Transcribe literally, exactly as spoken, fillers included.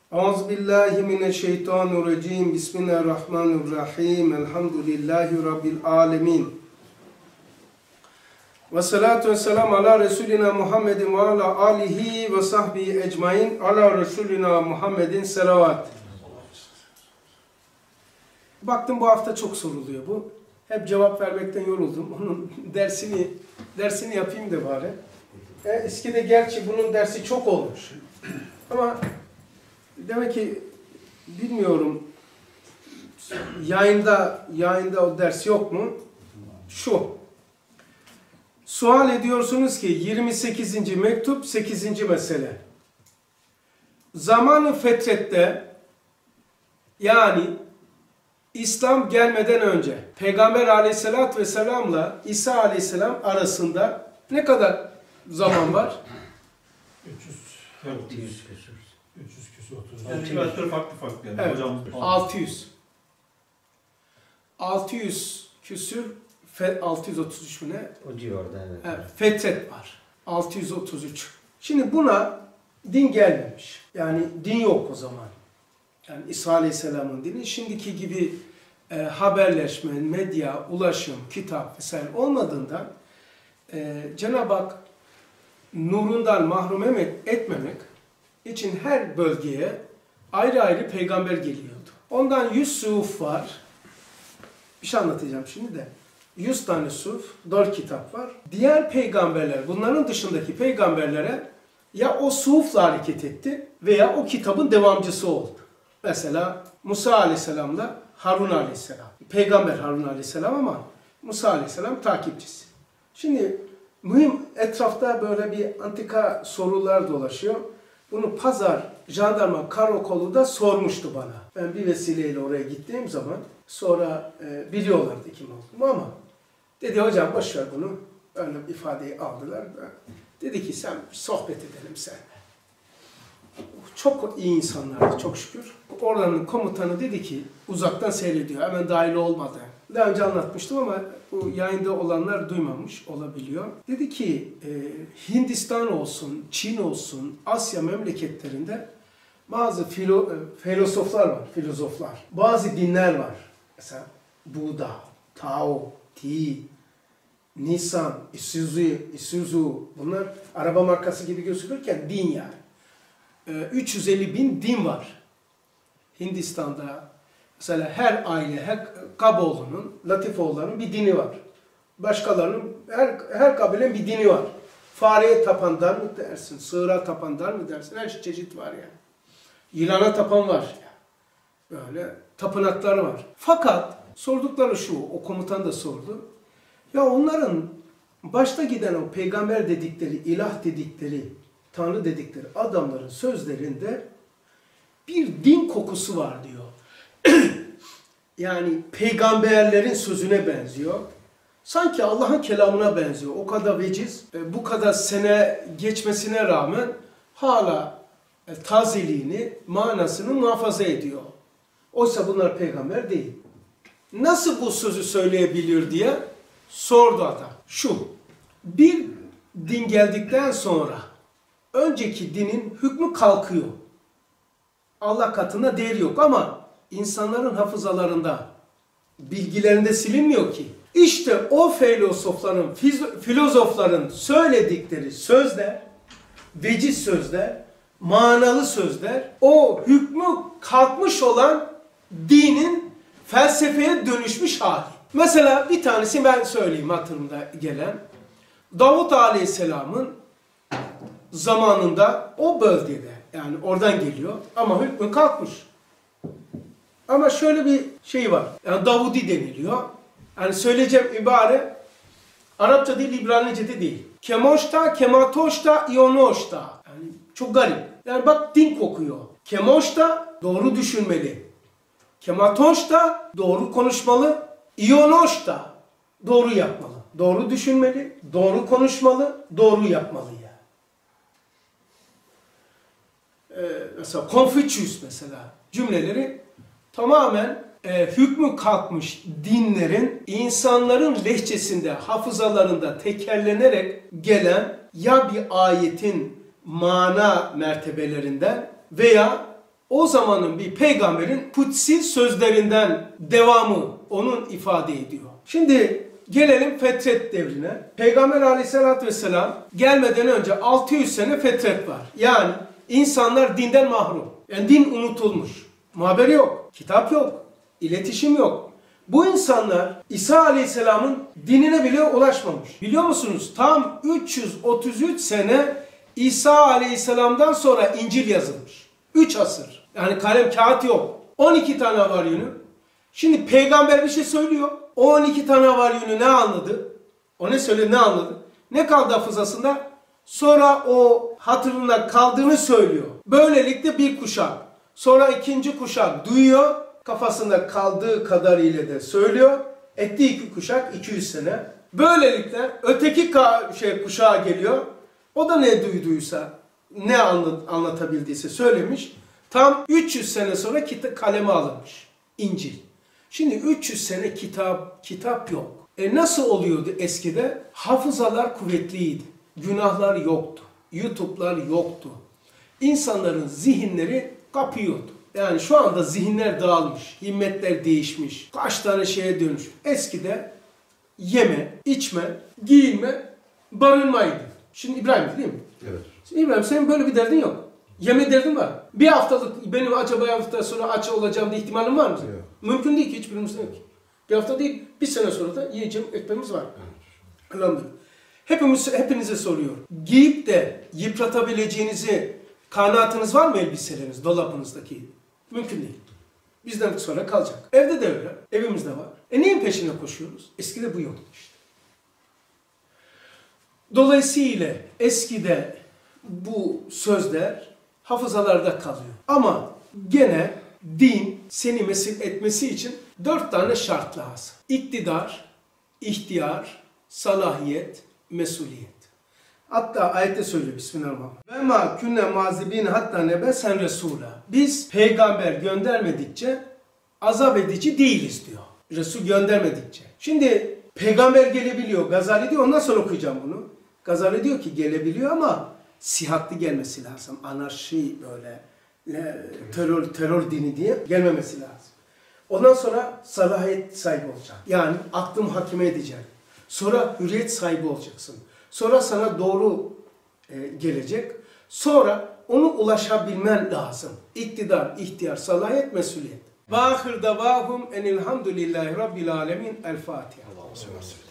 Euzubillahimineşşeytanirracim. Bismillahirrahmanirrahim. Elhamdülillahi Rabbil alemin. Ve salatu ve selam ala Resulina Muhammedin ve ala alihi ve sahbihi ecmain. Ala Resulina Muhammedin selavat. Baktım bu hafta çok soruluyor bu. Hep cevap vermekten yoruldum. Onun dersini dersini yapayım da bari. E, eskide gerçi bunun dersi çok olmuş. Ama demek ki bilmiyorum, yayında yayında o ders yok mu? Şu. Sual ediyorsunuz ki yirmi sekizinci mektup sekizinci mesele. Zamanı fetrette, yani İslam gelmeden önce Peygamber Aleyhisselatü Vesselam'la İsa Aleyhisselam arasında ne kadar zaman var? üç yüz küsur. üç yüz küsur otuz. Yani rivayetler farklı farklı yani. Evet, Hocamız altı yüz. altı yüz küsür, altı yüz otuz üç mü ne? O civarda evet. Evet, fetret var. altı yüz otuz üç. Şimdi buna din gelmemiş. Yani din yok o zaman. Yani İsa Aleyhisselam'ın dini şimdiki gibi e, haberleşme, medya, ulaşım, kitap vesaire olmadığından e, Cenab-ı Hak nurundan mahrum etmemek için her bölgeye ayrı ayrı peygamber geliyordu. Ondan yüz suhuf var. Bir şey anlatacağım şimdi de. yüz tane suhuf, dört kitap var. Diğer peygamberler, bunların dışındaki peygamberlere ya o suhufla hareket etti veya o kitabın devamcısı oldu. Mesela Musa Aleyhisselam'la Harun Aleyhisselam. Peygamber Harun Aleyhisselam ama Musa Aleyhisselam takipçisi. Şimdi mühim, etrafta böyle bir antika sorular dolaşıyor. Bunu pazar jandarma karakolu da sormuştu bana. Ben bir vesileyle oraya gittiğim zaman sonra e, biliyorlardı kim olduğumu ama dedi hocam boş ver bunu. Öyle bir ifadeyi aldılar da. Dedi ki sen sohbet edelim seninle. Çok iyi insanlardı çok şükür. Oranın komutanı dedi ki uzaktan seyrediyor. Hemen dahil olmadı. Daha önce anlatmıştım ama bu yayında olanlar duymamış olabiliyor. Dedi ki e, Hindistan olsun, Çin olsun, Asya memleketlerinde bazı filo, e, filozoflar var, filozoflar. Bazı dinler var. Mesela Buda, Tao, Ti, Nissan, Isuzu, Isuzu bunlar araba markası gibi gözükürken din yani. E, üç yüz elli bin din var. Hindistan'da mesela her aile, her Kaboğlu'nun, Latifoğulları'nın bir dini var. Başkalarının, her, her kabilenin bir dini var. Fareye tapan dar mı dersin, sığıra tapan dar mı dersin, her çeşit var yani. Yılana tapan var. Böyle tapınaklar var. Fakat sordukları şu, o komutan da sordu. Ya onların başta giden o peygamber dedikleri, ilah dedikleri, tanrı dedikleri adamların sözlerinde bir din kokusu var diyor. Yani peygamberlerin sözüne benziyor. Sanki Allah'ın kelamına benziyor. O kadar veciz, bu kadar sene geçmesine rağmen hala tazeliğini, manasını muhafaza ediyor. Oysa bunlar peygamber değil. Nasıl bu sözü söyleyebilir diye sordu adam. Şu, bir din geldikten sonra önceki dinin hükmü kalkıyor. Allah katında değeri yok ama insanların hafızalarında, bilgilerinde silinmiyor ki. İşte o filozofların, filozofların söyledikleri sözler, veciz sözler, manalı sözler, o hükmü kalkmış olan dinin felsefeye dönüşmüş hali. Mesela bir tanesi ben söyleyeyim hatırımda gelen. Davut Aleyhisselam'ın zamanında o bölgede, yani oradan geliyor ama hükmü kalkmış. Ama şöyle bir şey var. Yani Davudi deniliyor. Yani söyleyeceğim ibare Arapça değil, İbranice'de değil. Kemoşta, kematoşta, ionoşta. Yani çok garip. Yani bak din kokuyor. Kemoşta doğru düşünmeli. Kematoşta doğru konuşmalı. Ionoşta doğru yapmalı. Doğru düşünmeli, doğru konuşmalı, doğru yapmalı yani. Ee, mesela Confucius mesela cümleleri tamamen e, hükmü kalkmış dinlerin insanların lehçesinde, hafızalarında tekerlenerek gelen ya bir ayetin mana mertebelerinden veya o zamanın bir peygamberin kutsi sözlerinden devamı onun ifade ediyor. Şimdi gelelim fetret devrine. Peygamber aleyhissalatü vesselam gelmeden önce altı yüz sene fetret var. Yani insanlar dinden mahrum. Yani din unutulmuş. Muhaber yok, kitap yok, iletişim yok. Bu insanlar İsa aleyhisselamın dinine bile ulaşmamış. Biliyor musunuz? Tam üç yüz otuz üç sene İsa aleyhisselamdan sonra İncil yazılmış. üç asır. Yani kalem kağıt yok. on iki tane var yönü. Şimdi peygamber bir şey söylüyor. O on iki tane var yönü ne anladı? O ne söyledi, ne anladı? Ne kaldı hafızasında? Sonra o hatırında kaldığını söylüyor. Böylelikle bir kuşak. Sonra ikinci kuşak duyuyor. Kafasında kaldığı kadarıyla da söylüyor. Etti iki kuşak, iki yüz sene. Böylelikle öteki şey kuşağa geliyor. O da ne duyduysa, ne anlat anlatabildiyse söylemiş. Tam üç yüz sene sonra kaleme alınmış İncil. Şimdi üç yüz sene kitap kitap yok. E nasıl oluyordu eskide? Hafızalar kuvvetliydi. Günahlar yoktu. YouTube'lar yoktu. İnsanların zihinleri kapıyordu. Yani şu anda zihinler dağılmış, himmetler değişmiş, kaç tane şeye dönmüş. Eskide yeme, içme, giyinme, barınmaydı. Şimdi İbrahim değil mi? Evet. Şimdi İbrahim senin böyle bir derdin yok. Yeme derdin var. Bir haftalık benim acaba bir hafta sonra aç olacağım diye ihtimalin var mı? Yok. Mümkün değil ki, hiçbirimizde yok. Bir hafta değil, bir sene sonra da yiyeceğim ekmeğimiz var. Evet. Elhamdülillah. Hepimiz, hepinize soruyorum. Giyip de yıpratabileceğinizi kanaatınız var mı elbiseleriniz, dolabınızdaki? Mümkün değil. Bizden sonra kalacak. Evde de öyle. Evimizde var. E neyin peşine koşuyoruz? Eskide bu yoktu işte. Dolayısıyla eskide bu sözler hafızalarda kalıyor. Ama gene din seni mesul etmesi için dört tane şart lazım. İktidar, ihtiyar, salahiyet, mesuliyet. Hatta ayette söylüyor Bismillahirrahmanirrahim. Ve ma künne mazibin hatta nebe sen resula. Biz peygamber göndermedikçe azap edici değiliz diyor. Resul göndermedikçe. Şimdi peygamber gelebiliyor. Gazali diyor, ondan sonra okuyacağım bunu. Gazali diyor ki gelebiliyor ama sihatli gelmesi lazım. Anarşi böyle terör, terör dini diye gelmemesi lazım. Ondan sonra salahiyet sahibi olacak. Yani aklım hakime edecek. Sonra hürriyet sahibi olacaksın. Sonra sana doğru e, gelecek. Sonra onu ulaşabilmen lazım. İktidar, ihtiyar, salahiyet, mesuliyet. Ve ahir davahum enilhamdülillahi rabbil alemin. El Fatiha.